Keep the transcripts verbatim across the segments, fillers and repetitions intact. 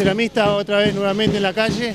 ceramistas otra vez nuevamente en la calle,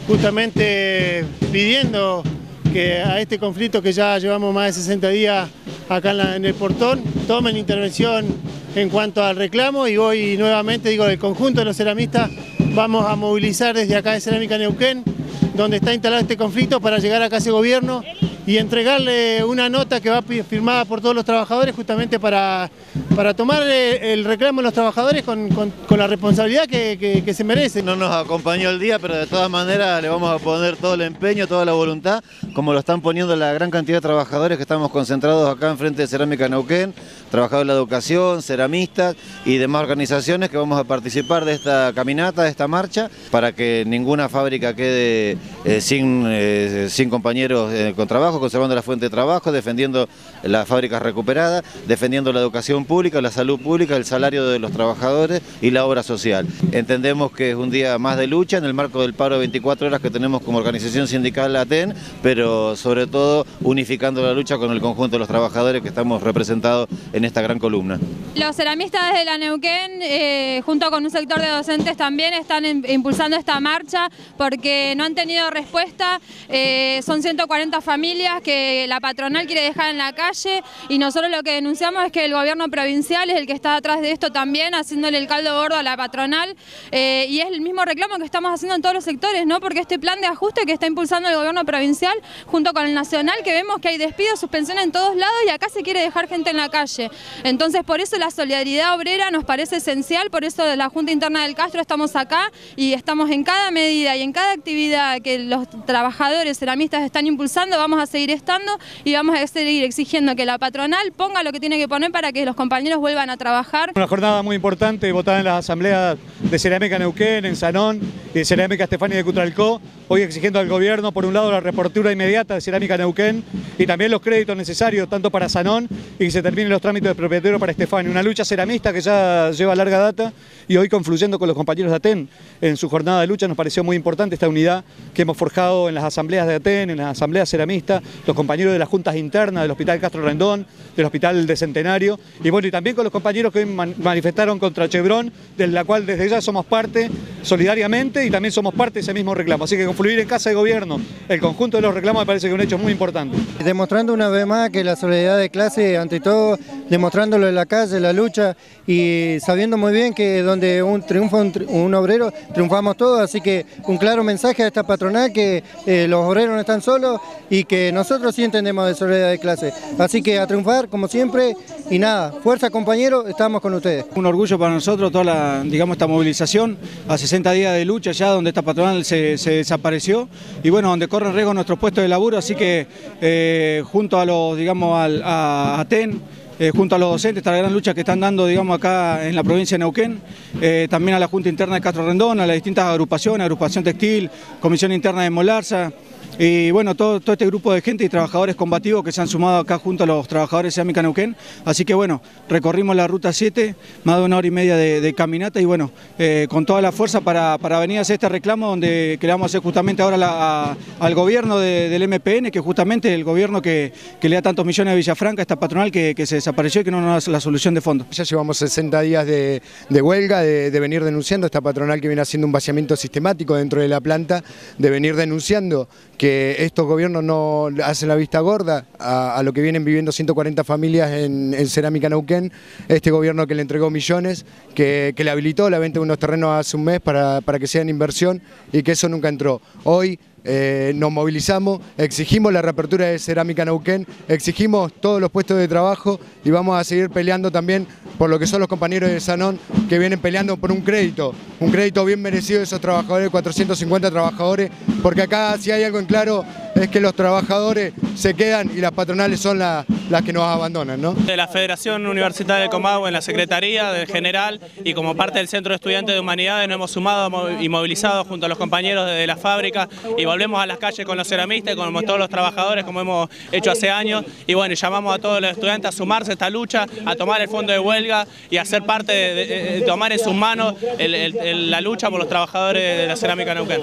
justamente pidiendo que a este conflicto que ya llevamos más de sesenta días acá en, la, en el portón, tomen intervención en cuanto al reclamo, y hoy nuevamente, digo, el conjunto de los ceramistas vamos a movilizar desde acá de Cerámica Neuquén, donde está instalado este conflicto, para llegar acá a ese gobierno y entregarle una nota que va firmada por todos los trabajadores, justamente para, para tomar el reclamo de los trabajadores con, con, con la responsabilidad que, que, que se merece. No nos acompañó el día, pero de todas maneras le vamos a poner todo el empeño, toda la voluntad, como lo están poniendo la gran cantidad de trabajadores que estamos concentrados acá enfrente de Cerámica Neuquén, trabajadores de la educación, ceramistas y demás organizaciones que vamos a participar de esta caminata, de esta marcha, para que ninguna fábrica quede eh, sin, eh, sin compañeros eh, con trabajo, conservando la fuente de trabajo, defendiendo las fábricas recuperadas, defendiendo la educación pública, la salud pública, el salario de los trabajadores y la obra social. Entendemos que es un día más de lucha en el marco del paro de veinticuatro horas que tenemos como organización sindical A T E N, pero sobre todo unificando la lucha con el conjunto de los trabajadores que estamos representados en esta gran columna. Los ceramistas de la Neuquén, eh, junto con un sector de docentes también, están en, impulsando esta marcha porque no han tenido respuesta. Eh, son ciento cuarenta familias que la patronal quiere dejar en la calle, y nosotros lo que denunciamos es que el gobierno provincial es el que está atrás de esto también, haciéndole el caldo gordo a la patronal, eh, y es el mismo reclamo que estamos haciendo en todos los sectores, ¿no? Porque este plan de ajuste que está impulsando el gobierno provincial junto con el nacional, que vemos que hay despidos, suspensiones en todos lados, y acá se quiere dejar gente en la calle. Entonces, por eso la solidaridad obrera nos parece esencial, por eso de la Junta Interna del Castro estamos acá y estamos en cada medida y en cada actividad que los trabajadores ceramistas están impulsando, vamos a seguir estando y vamos a seguir exigiendo que la patronal ponga lo que tiene que poner para que los compañeros vuelvan a trabajar. Una jornada muy importante, votada en las asambleas de Cerámica Neuquén, en Sanón, y de Cerámica Estefani de Cutralcó, hoy exigiendo al gobierno, por un lado, la reapertura inmediata de Cerámica Neuquén y también los créditos necesarios tanto para Sanón y que se terminen los trámites de propietario para Estefani. Una lucha ceramista que ya lleva larga data, y hoy confluyendo con los compañeros de A T E N en su jornada de lucha. Nos pareció muy importante esta unidad que hemos forjado en las asambleas de A T E N, en las asambleas ceramistas, los compañeros de las juntas internas del Hospital Castro Rendón, del Hospital de Centenario, y bueno, y también con los compañeros que hoy man manifestaron contra Chevron, de la cual desde ya somos parte solidariamente y también somos parte de ese mismo reclamo. Así que confluir en Casa de Gobierno el conjunto de los reclamos me parece que es un hecho muy importante. Demostrando una vez más que la solidaridad de clase, ante todo, demostrándolo en la calle, la lucha, y sabiendo muy bien que donde un triunfa un, un obrero, triunfamos todos. Así que un claro mensaje a esta patronal que eh, los obreros no están solos y que nosotros sí entendemos de solidaridad de clase. Así que a triunfar como siempre, y nada, fuerza compañeros, estamos con ustedes. Un orgullo para nosotros toda la, digamos, esta movilización a sesenta días de lucha ya, donde esta patronal se, se desapareció y bueno, donde corren riesgo nuestros puestos de laburo. Así que eh, junto a los, digamos, al, a, a T E N, Eh, junto a los docentes, esta gran lucha que están dando, digamos, acá en la provincia de Neuquén, eh, también a la Junta Interna de Castro Rendón, a las distintas agrupaciones, Agrupación Textil, Comisión Interna de Molarza, y bueno, todo, todo este grupo de gente y trabajadores combativos que se han sumado acá junto a los trabajadores de Cerámica Neuquén. Así que bueno, recorrimos la ruta siete, más de una hora y media de, de caminata, y bueno, eh, con toda la fuerza para, para venir a hacer este reclamo, donde queremos hacer justamente ahora la, a, al gobierno de, del M P N, que justamente el gobierno que, que le da tantos millones a Villafranca, esta patronal que, que se desapareció y que no nos da la solución de fondo. Ya llevamos sesenta días de, de huelga, de, de venir denunciando esta patronal que viene haciendo un vaciamiento sistemático dentro de la planta, de venir denunciando que estos gobiernos no hacen la vista gorda a, a lo que vienen viviendo ciento cuarenta familias en, en Cerámica Neuquén. Este gobierno que le entregó millones, que, que le habilitó la venta de unos terrenos hace un mes para, para que sean inversión, y que eso nunca entró. Hoy Eh, nos movilizamos, exigimos la reapertura de Cerámica Neuquén, exigimos todos los puestos de trabajo y vamos a seguir peleando también por lo que son los compañeros de Sanón, que vienen peleando por un crédito, un crédito bien merecido de esos trabajadores, cuatrocientos cincuenta trabajadores, porque acá si hay algo en claro es que los trabajadores se quedan y las patronales son la, las que nos abandonan, ¿no? De la Federación Universitaria de Comahue, en la Secretaría del General y como parte del Centro de Estudiantes de Humanidades, nos hemos sumado y movilizado junto a los compañeros de la fábrica, y volvemos a las calles con los ceramistas, con todos los trabajadores, como hemos hecho hace años, y bueno, llamamos a todos los estudiantes a sumarse a esta lucha, a tomar el fondo de huelga y a ser parte de, de, de tomar en sus manos el, el, el, la lucha por los trabajadores de la Cerámica Neuquén.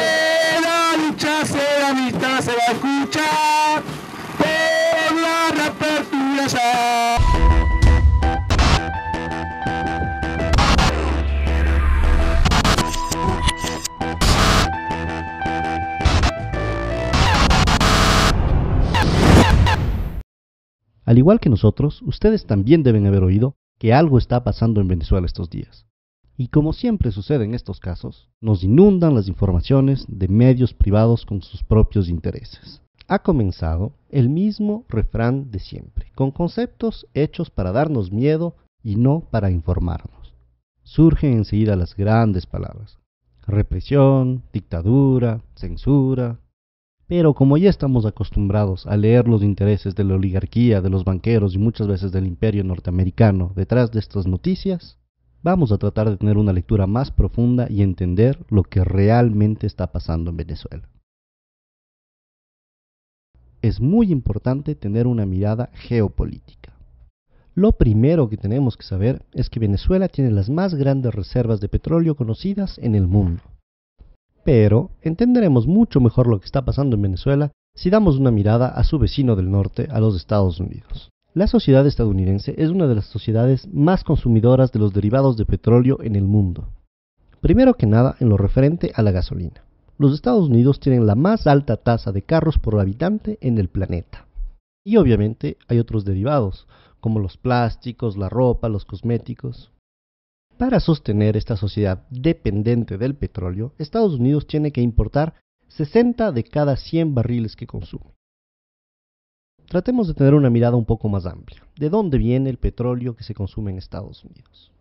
Que la lucha ceramista se va a escuchar por la reapertura ya. Al igual que nosotros, ustedes también deben haber oído que algo está pasando en Venezuela estos días. Y como siempre sucede en estos casos, nos inundan las informaciones de medios privados con sus propios intereses. Ha comenzado el mismo refrán de siempre, con conceptos hechos para darnos miedo y no para informarnos. Surgen enseguida las grandes palabras: represión, dictadura, censura. Pero como ya estamos acostumbrados a leer los intereses de la oligarquía, de los banqueros y muchas veces del imperio norteamericano detrás de estas noticias, vamos a tratar de tener una lectura más profunda y entender lo que realmente está pasando en Venezuela. Es muy importante tener una mirada geopolítica. Lo primero que tenemos que saber es que Venezuela tiene las más grandes reservas de petróleo conocidas en el mundo. Pero entenderemos mucho mejor lo que está pasando en Venezuela si damos una mirada a su vecino del norte, a los Estados Unidos. La sociedad estadounidense es una de las sociedades más consumidoras de los derivados de petróleo en el mundo. Primero que nada, en lo referente a la gasolina. Los Estados Unidos tienen la más alta tasa de carros por habitante en el planeta. Y obviamente hay otros derivados, como los plásticos, la ropa, los cosméticos. Para sostener esta sociedad dependiente del petróleo, Estados Unidos tiene que importar sesenta de cada cien barriles que consume. Tratemos de tener una mirada un poco más amplia. ¿De dónde viene el petróleo que se consume en Estados Unidos?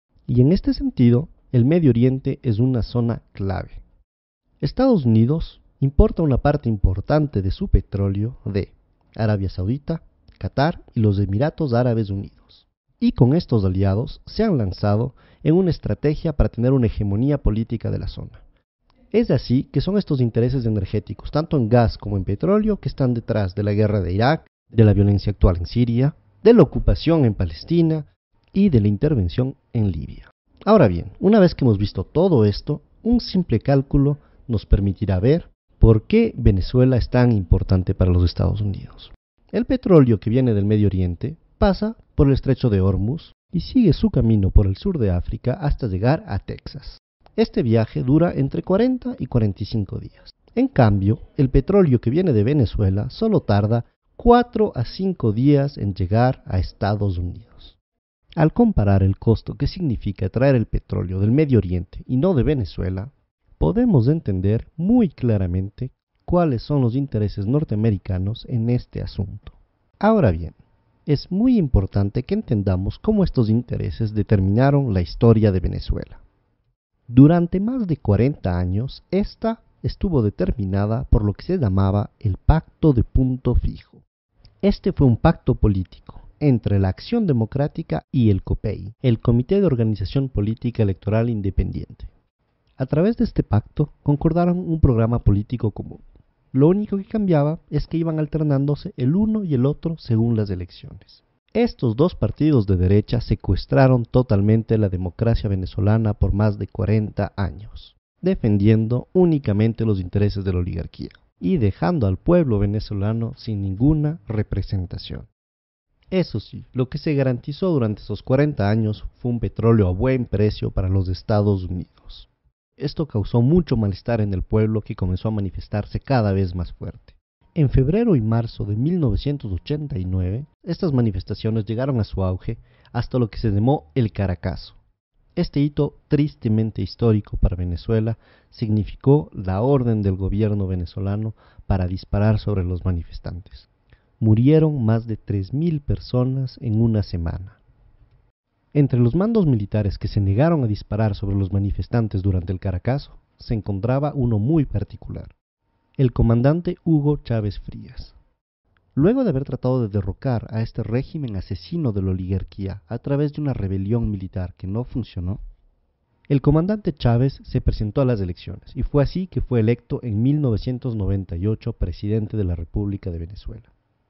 Y en este sentido, el Medio Oriente es una zona clave. Estados Unidos importa una parte importante de su petróleo de Arabia Saudita, Qatar y los Emiratos Árabes Unidos. Y con estos aliados se han lanzado en una estrategia para tener una hegemonía política de la zona. Es así que son estos intereses energéticos, tanto en gas como en petróleo, que están detrás de la guerra de Irak, de la violencia actual en Siria, de la ocupación en Palestina y de la intervención en Libia. Ahora bien, una vez que hemos visto todo esto, un simple cálculo nos permitirá ver por qué Venezuela es tan importante para los Estados Unidos. El petróleo que viene del Medio Oriente pasa por el estrecho de Hormuz y sigue su camino por el sur de África hasta llegar a Texas. Este viaje dura entre cuarenta y cuarenta y cinco días. En cambio, el petróleo que viene de Venezuela solo tarda cuatro a cinco días en llegar a Estados Unidos. Al comparar el costo que significa traer el petróleo del Medio Oriente y no de Venezuela, podemos entender muy claramente cuáles son los intereses norteamericanos en este asunto. Ahora bien, es muy importante que entendamos cómo estos intereses determinaron la historia de Venezuela. Durante más de cuarenta años, esta estuvo determinada por lo que se llamaba el Pacto de Punto Fijo. Este fue un pacto político entre la Acción Democrática y el COPEI, el Comité de Organización Política Electoral Independiente. A través de este pacto concordaron un programa político común. Lo único que cambiaba es que iban alternándose el uno y el otro según las elecciones. Estos dos partidos de derecha secuestraron totalmente la democracia venezolana por más de cuarenta años, defendiendo únicamente los intereses de la oligarquía y dejando al pueblo venezolano sin ninguna representación. Eso sí, lo que se garantizó durante esos cuarenta años fue un petróleo a buen precio para los Estados Unidos. Esto causó mucho malestar en el pueblo, que comenzó a manifestarse cada vez más fuerte. En febrero y marzo de mil novecientos ochenta y nueve, estas manifestaciones llegaron a su auge hasta lo que se llamó el Caracazo. Este hito tristemente histórico para Venezuela significó la orden del gobierno venezolano para disparar sobre los manifestantes. Murieron más de tres mil personas en una semana. Entre los mandos militares que se negaron a disparar sobre los manifestantes durante el Caracazo, se encontraba uno muy particular: el comandante Hugo Chávez Frías. Luego de haber tratado de derrocar a este régimen asesino de la oligarquía a través de una rebelión militar que no funcionó, el comandante Chávez se presentó a las elecciones y fue así que fue electo en mil novecientos noventa y ocho presidente de la República de Venezuela.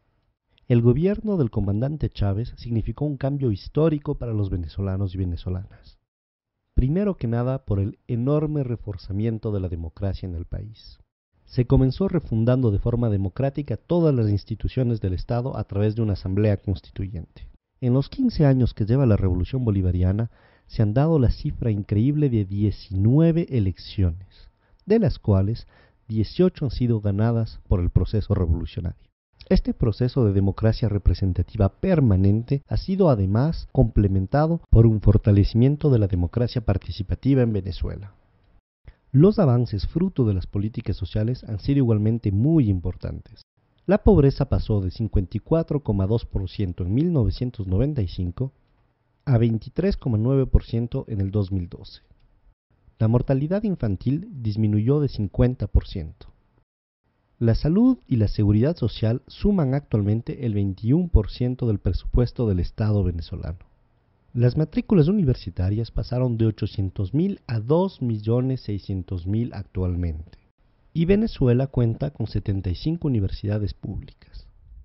El gobierno del comandante Chávez significó un cambio histórico para los venezolanos y venezolanas. Primero que nada por el enorme reforzamiento de la democracia en el país. Se comenzó refundando de forma democrática todas las instituciones del Estado a través de una asamblea constituyente. En los quince años que lleva la Revolución Bolivariana, se han dado la cifra increíble de diecinueve elecciones, de las cuales dieciocho han sido ganadas por el proceso revolucionario. Este proceso de democracia representativa permanente ha sido además complementado por un fortalecimiento de la democracia participativa en Venezuela. Los avances fruto de las políticas sociales han sido igualmente muy importantes. La pobreza pasó de cincuenta y cuatro coma dos por ciento en mil novecientos noventa y cinco a veintitrés coma nueve por ciento en el dos mil doce. La mortalidad infantil disminuyó de cincuenta por ciento. La salud y la seguridad social suman actualmente el veintiuno por ciento del presupuesto del Estado venezolano. Las matrículas universitarias pasaron de ochocientos mil a dos millones seiscientos mil actualmente. Y Venezuela cuenta con setenta y cinco universidades públicas.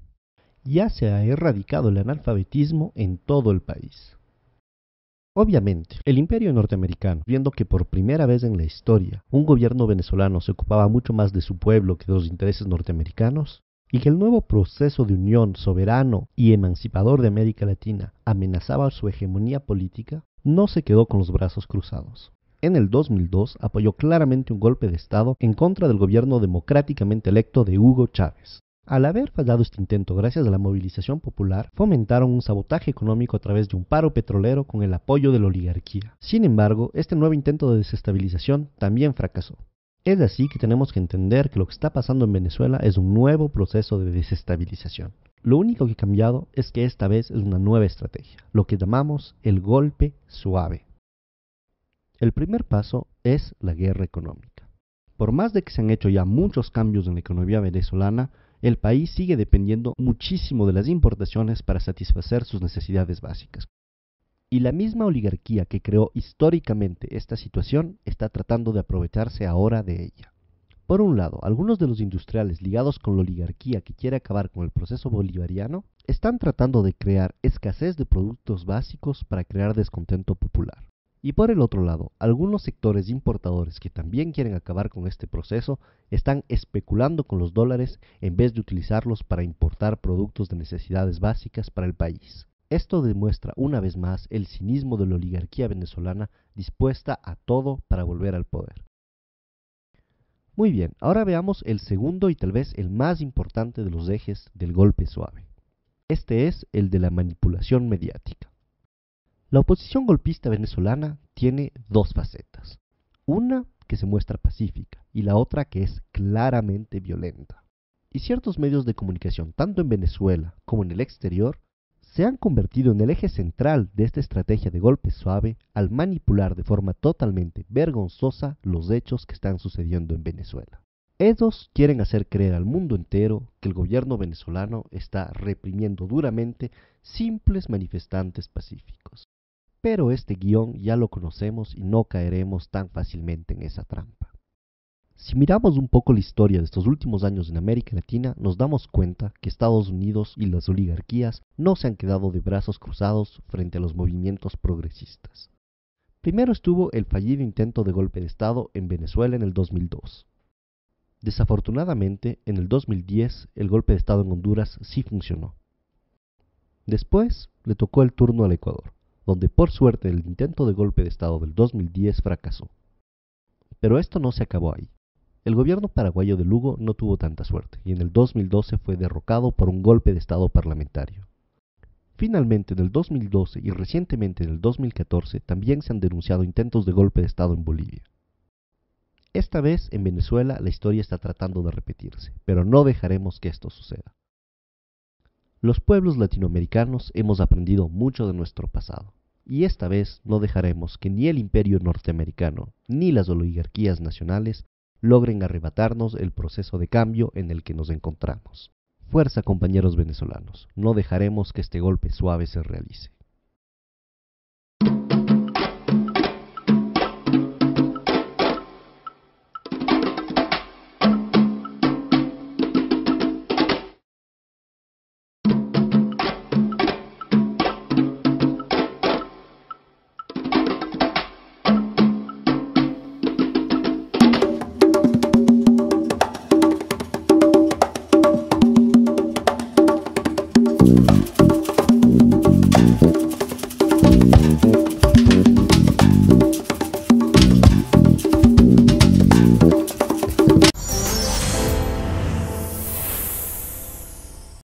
Ya se ha erradicado el analfabetismo en todo el país. Obviamente, el imperio norteamericano, viendo que por primera vez en la historia un gobierno venezolano se ocupaba mucho más de su pueblo que de los intereses norteamericanos, y que el nuevo proceso de unión soberano y emancipador de América Latina amenazaba su hegemonía política, no se quedó con los brazos cruzados. En el dos mil dos apoyó claramente un golpe de Estado en contra del gobierno democráticamente electo de Hugo Chávez. Al haber fallado este intento gracias a la movilización popular, fomentaron un sabotaje económico a través de un paro petrolero con el apoyo de la oligarquía. Sin embargo, este nuevo intento de desestabilización también fracasó. Es así que tenemos que entender que lo que está pasando en Venezuela es un nuevo proceso de desestabilización. Lo único que ha cambiado es que esta vez es una nueva estrategia, lo que llamamos el golpe suave. El primer paso es la guerra económica. Por más de que se han hecho ya muchos cambios en la economía venezolana, el país sigue dependiendo muchísimo de las importaciones para satisfacer sus necesidades básicas. Y la misma oligarquía que creó históricamente esta situación está tratando de aprovecharse ahora de ella. Por un lado, algunos de los industriales ligados con la oligarquía que quiere acabar con el proceso bolivariano están tratando de crear escasez de productos básicos para crear descontento popular. Y por el otro lado, algunos sectores importadores que también quieren acabar con este proceso están especulando con los dólares en vez de utilizarlos para importar productos de necesidades básicas para el país. Esto demuestra una vez más el cinismo de la oligarquía venezolana dispuesta a todo para volver al poder. Muy bien, ahora veamos el segundo y tal vez el más importante de los ejes del golpe suave. Este es el de la manipulación mediática. La oposición golpista venezolana tiene dos facetas, una que se muestra pacífica y la otra que es claramente violenta. Y ciertos medios de comunicación, tanto en Venezuela como en el exterior, se han convertido en el eje central de esta estrategia de golpe suave al manipular de forma totalmente vergonzosa los hechos que están sucediendo en Venezuela. Ellos quieren hacer creer al mundo entero que el gobierno venezolano está reprimiendo duramente simples manifestantes pacíficos. Pero este guión ya lo conocemos y no caeremos tan fácilmente en esa trampa. Si miramos un poco la historia de estos últimos años en América Latina, nos damos cuenta que Estados Unidos y las oligarquías no se han quedado de brazos cruzados frente a los movimientos progresistas. Primero estuvo el fallido intento de golpe de Estado en Venezuela en el dos mil dos. Desafortunadamente, en el dos mil diez el golpe de Estado en Honduras sí funcionó. Después le tocó el turno al Ecuador, donde por suerte el intento de golpe de Estado del dos mil diez fracasó. Pero esto no se acabó ahí. El gobierno paraguayo de Lugo no tuvo tanta suerte y en el dos mil doce fue derrocado por un golpe de Estado parlamentario. Finalmente, en el dos mil doce y recientemente en el dos mil catorce también se han denunciado intentos de golpe de Estado en Bolivia. Esta vez en Venezuela la historia está tratando de repetirse, pero no dejaremos que esto suceda. Los pueblos latinoamericanos hemos aprendido mucho de nuestro pasado, y esta vez no dejaremos que ni el imperio norteamericano ni las oligarquías nacionales logren arrebatarnos el proceso de cambio en el que nos encontramos. Fuerza, compañeros venezolanos, no dejaremos que este golpe suave se realice.